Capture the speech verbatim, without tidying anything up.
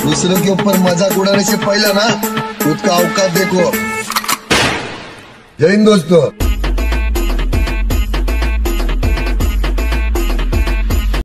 दूसरों के ऊपर मजाक उड़ाने से पहले ना खुद का औकात देखो। जय हिंद दोस्तों।